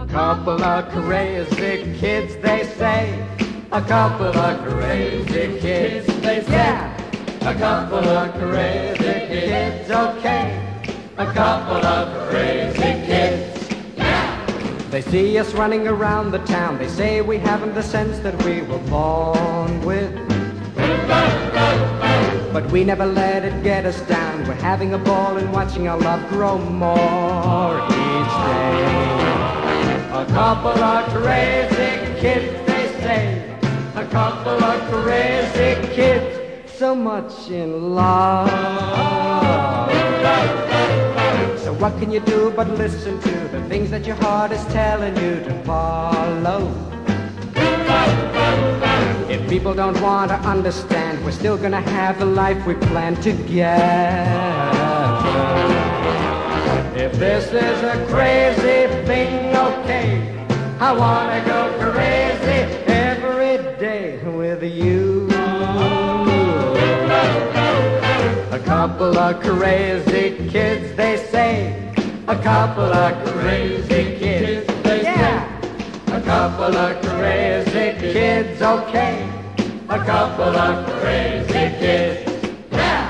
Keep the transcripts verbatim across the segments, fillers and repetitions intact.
A couple of crazy kids, they say. A couple of crazy kids, they say. Yeah. A couple of crazy kids, okay. A couple of crazy kids, yeah. They see us running around the town. They say we haven't the sense that we were born with. But we never let it get us down. We're having a ball and watching our love grow more each day. A couple of crazy kids, they say. A couple of crazy kids, so much in love. So what can you do but listen to the things that your heart is telling you to follow? If people don't want to understand, we're still gonna have the life we plan together. If this is a crazy thing, okay, I wanna go crazy every day with you. A couple of crazy kids, they say. A couple of crazy kids, they say. A couple of crazy kids, okay. A couple of crazy kids, yeah.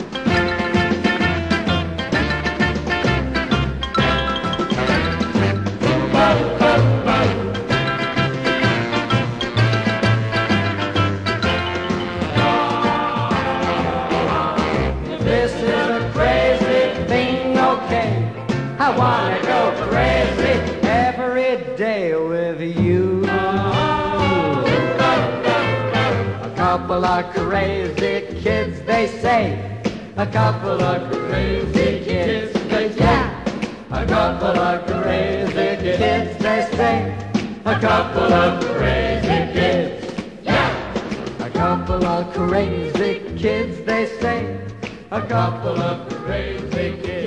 This is a crazy thing, okay. I wanna go crazy every day with you. A couple of crazy kids, they say. A couple of crazy kids, they say. A couple of crazy kids, they say. A couple of crazy kids, yeah. A couple of crazy kids, they say. A couple of crazy kids.